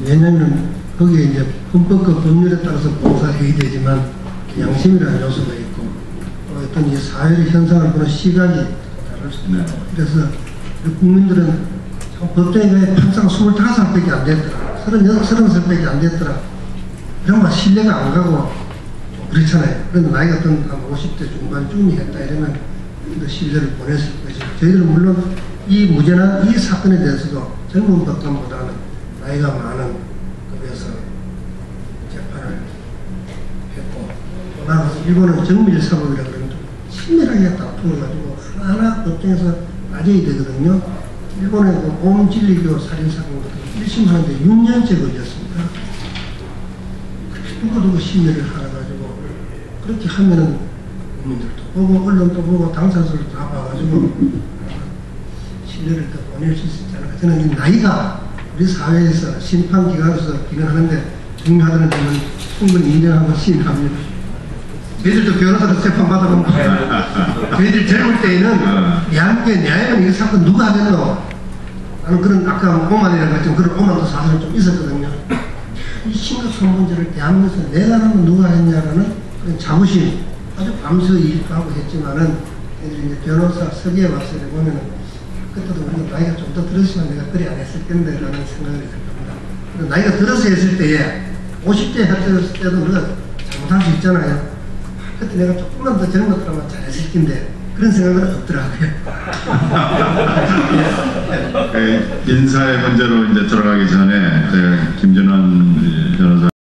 왜냐하면 거기에 이제 헌법과 법률에 따라서 공사해야 되지만 양심이라는 요소가 있고 어떤 이 사회의 현상을 보는 시각이 다를 수도 있고 그래서 국민들은 법정에 판사가 25살밖에 안 됐더라 30살밖에 안 됐더라 이런 거 신뢰가 안 가고 그렇잖아요. 그런데 나이가 어떤 50대 중반쯤이 했다 이러면 신뢰를 보냈을 것이고 저희들은 물론 이 무죄나 이 사건에 대해서도 젊은 법관보다는 나이가 많은 급에서 재판을 했고 또 나가서 일본은 정밀사법이라 그러면 좀 친밀하게 다투어가지고 하나하나 법정에서 따져야 되거든요. 일본의 옴진리교 살인사건 같은 1심 하는데 6년째 걸렸습니다. 두고두고 심의를 하여가지고 그렇게 하면은 국민들도 보고 언론도 보고 당사자들도 다 봐가지고 신뢰를 더 보낼 수 있잖아요. 저는 이 나이가 우리 사회에서 심판기관에서 기능하는데 중요하다는 점은 충분히 인정하고 시인합니다. 저희들도 변호사로 재판받아본 거예요. 저희들 젊을 때에는 대한민국의 냐야는 이 사건 누가 하겠노? 나는 그런 아까 오만이라고 했지만 그런 오만도 사실은 좀 있었거든요. 이 심각한 문제를 대한민국에서 내가 하면 누가 했냐라는 그런 자부심 아주 밤새 일도 하고 했지만은 이제 변호사 서기에 와서 보면은 그때도 우리가 나이가 좀 더 들었으면 내가 그리 안 했을 텐데 라는 생각이 들 겁니다. 나이가 들어서 했을 때에 50대 했을 때도 우리가 잘못할 수 있잖아요. 그때 내가 조금만 더 젊었더라면 잘했을 텐데 그런 생각은 없더라고요. 인사의 문제로 이제 들어가기 전에 김준환 변호사